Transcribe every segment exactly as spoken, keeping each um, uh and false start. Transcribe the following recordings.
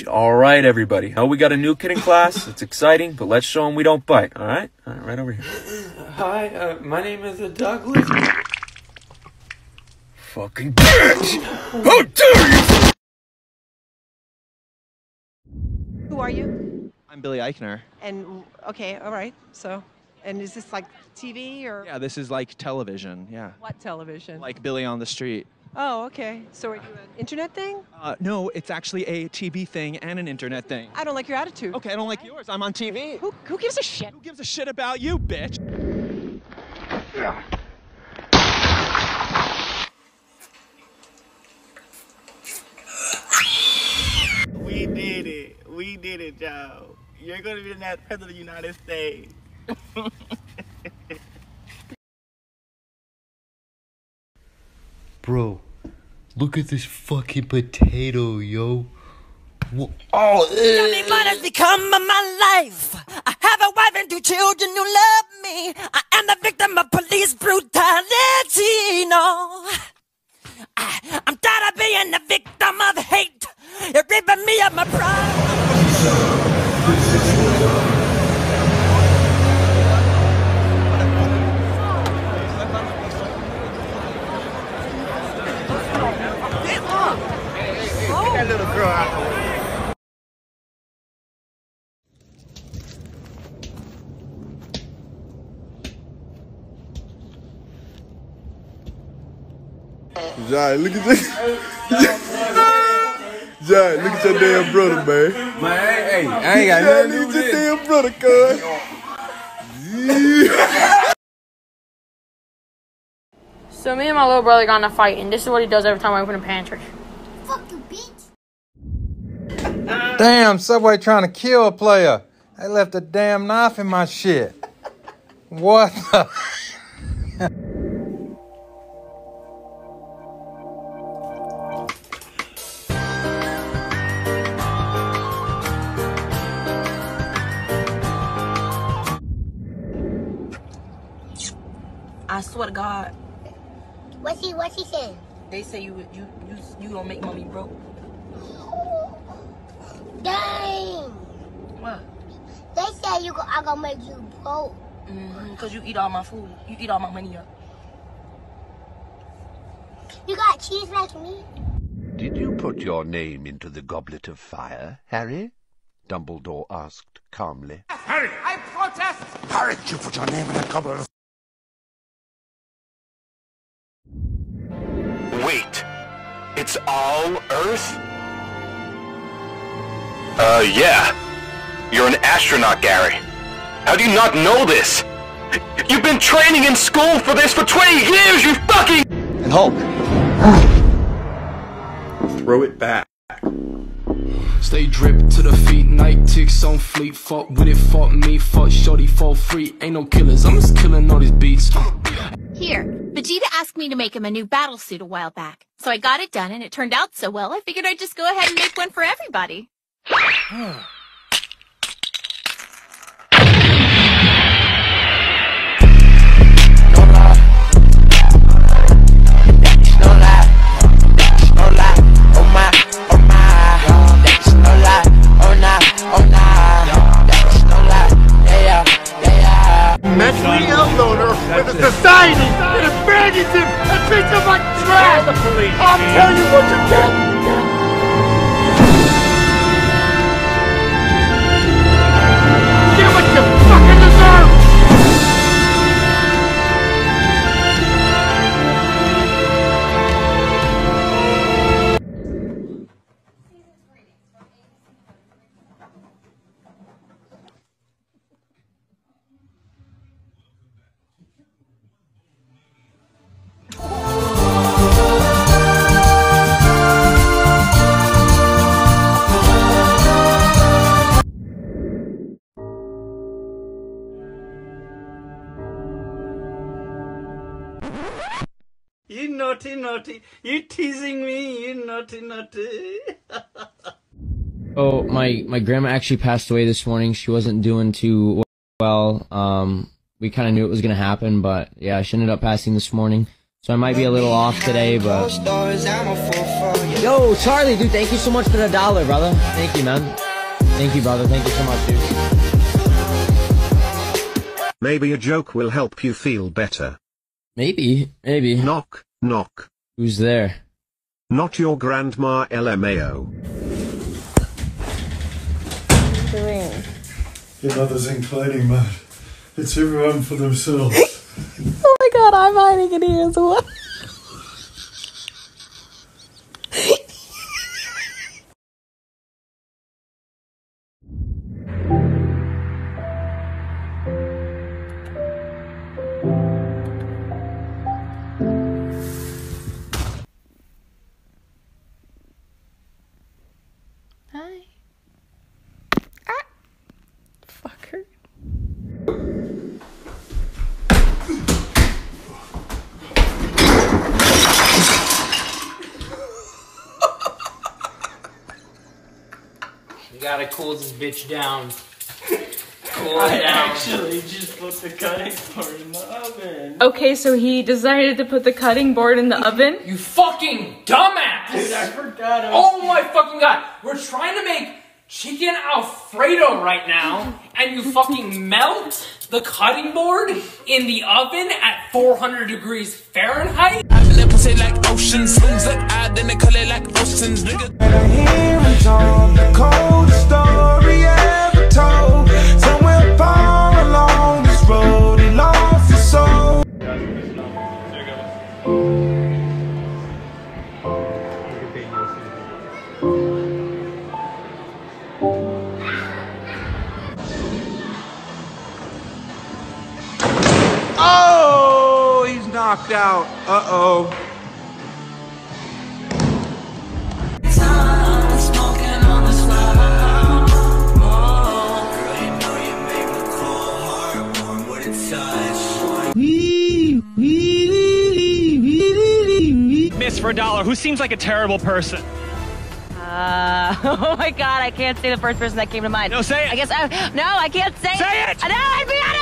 all right, everybody. Oh, we got a new kid in class. It's exciting, but let's show him we don't bite, all right? All right, right over here. Hi, uh, my name is uh, Douglas. Fucking bitch! How dare you! Who are you? I'm Billy Eichner. And, okay, all right, so, and is this like T V or? Yeah, this is like television, yeah. What television? Like Billy on the Street. Oh, okay. So are you an internet thing? Uh, no, it's actually a T V thing and an internet thing. I don't like your attitude. Okay, I don't like yours. I'm on T V. Who, who gives a shit? Who gives a shit about you, bitch? We did it. We did it, Joe. You're going to be the next president of the United States. Bro, look at this fucking potato, yo. Whoa. Oh, Tell me what has become of my life. I have a wife and two children who love me. I am the victim of police brutality, no. I, I'm tired of being the victim of hate. You're ripping me of my pride. That little girl out the way. John, look at this. John, look at your damn brother, man. Man, hey, I ain't got nothing to do with Look at this. your damn brother, cuz. Yeah. So me and my little brother got in a fight, and this is what he does every time I open a pantry. Fuck you, bitch. Damn, Subway trying to kill a player. They left a damn knife in my shit. What the? I swear to God. What's he, what's he saying? They say you you you you gonna make mommy broke. Dang. What? They say you go, I gonna make you broke. Mm-hmm, cause you eat all my food. You eat all my money up. You got cheese like me? Did you put your name into the goblet of fire, Harry? Dumbledore asked calmly. Harry, I protest! Harry, did you put your name in the goblet of Wait, it's all Earth? Uh, yeah. You're an astronaut, Gary. How do you not know this? You've been training in school for this for twenty years, you fucking— And Hulk. Throw it back. Stay dripped to the feet, night ticks on fleet. Fuck with it, fuck me, fuck shorty, fall free. Ain't no killers, I'm just killing all these beats. Here, Vegeta asked me to make him a new battle suit a while back. So I got it done and it turned out so well, I figured I'd just go ahead and make one for everybody. Mentally ill loner with a society that abandons him and treats him like trash! The police! I'll tell you what you get! Get what you fucking deserve! You naughty, naughty. You teasing me, you naughty, naughty. Oh, my, my grandma actually passed away this morning. She wasn't doing too well. Um, we kind of knew it was going to happen, but yeah, she ended up passing this morning. So I might be a little off today, but... Yo, Charlie, dude, thank you so much for the dollar, brother. Thank you, man. Thank you, brother. Thank you so much, dude. Maybe a joke will help you feel better. Maybe. Maybe. Knock, knock. Who's there? Not your grandma L M A O. Doing? Your mother's in cleaning mode. It's everyone for themselves. Oh my god, I'm hiding in here as well. Hi. Ah! Fucker. You gotta cool this bitch down. Cool I it down. actually just put the cutting board in the oven. Okay, so he decided to put the cutting board in the oven? You fucking dumbass! Dude, I forgot. I Oh my fucking god! We're trying to make chicken Alfredo right now, and you fucking melt the cutting board in the oven at four hundred degrees Fahrenheit? I feel it pussy like ocean swings look out, then they call it like oceans, nigga. And I hear it's on the coldest story ever told. Somewhere far along this road, he lost his soul. Oh, he's knocked out. Uh-oh. Miss for a dollar. Who seems like a terrible person? Uh, oh my god, I can't say the first person that came to mind. No, say it. I guess, uh, no, I can't say, Say it! Uh, no, I'd be honest.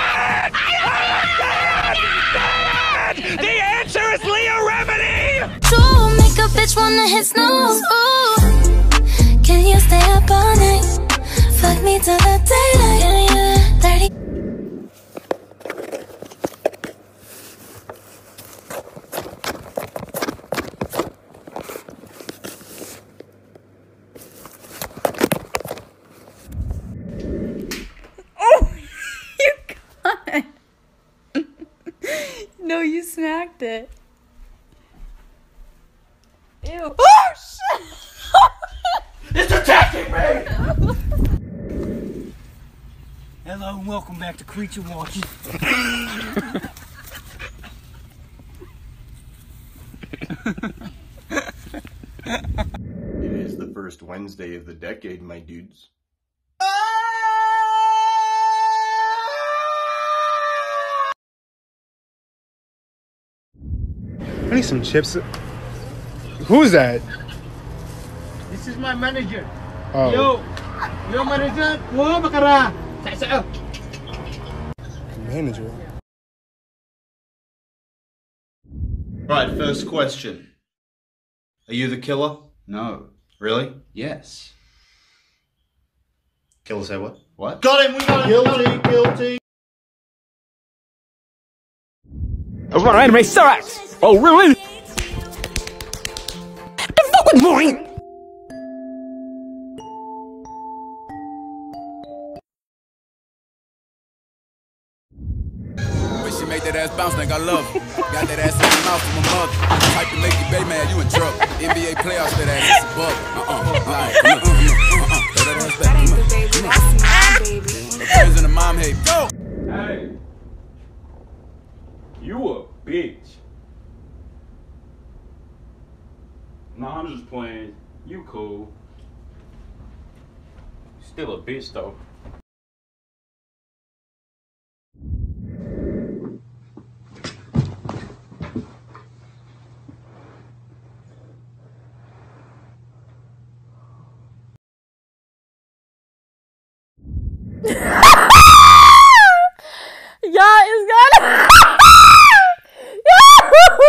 Say it! The answer is Leah Remini! True, make a bitch wanna hit snooze. Ooh, can you stay up all night? Fuck me till the daylight. Yeah, yeah. thirty. No, you smacked it. Ew. Oh shit! It's attacking me! Hello and welcome back to Creature Watching. It is the first Wednesday of the decade, my dudes. I need some chips. Who's that? This is my manager. Oh. Yo, yo manager. Whoa, bakara. Manager. Right, first question. Are you the killer? No. Really? Yes. Killer say what? What? Got him, we got him. Guilty, guilty. I want anime sucks! Oh, really? The fucking morning! When she make that ass bounce, think I love her. Got that ass in your mouth from my mother. Type to make you bay mad, you in trouble. N B A playoffs, that ass is above. Uh-uh. Like, come on, uh-uh. Throw that ass back, come on. Come on. The friends and the mom hate. Go! Hey. You a bitch. Nah, I'm just playing. You cool. Still a bitch though. Yeah, it's got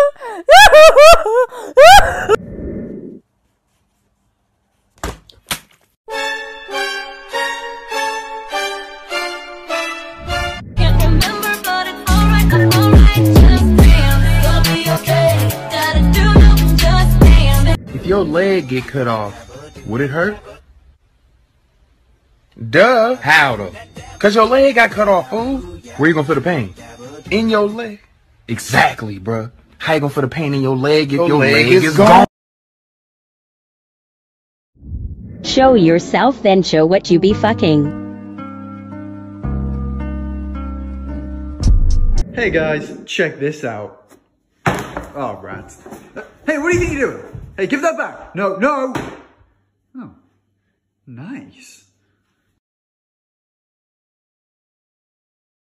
your leg get cut off, would it hurt? Duh. How though? Cause your leg got cut off, fool. Where you gonna feel the pain? In your leg. Exactly, bruh. How you gonna feel the pain in your leg if your, your leg, leg is, is gone? Show yourself, then show what you be fucking. Hey guys, check this out. Oh, rats. Hey, what do you think you're doing? Hey, give that back. No, no. Oh, nice.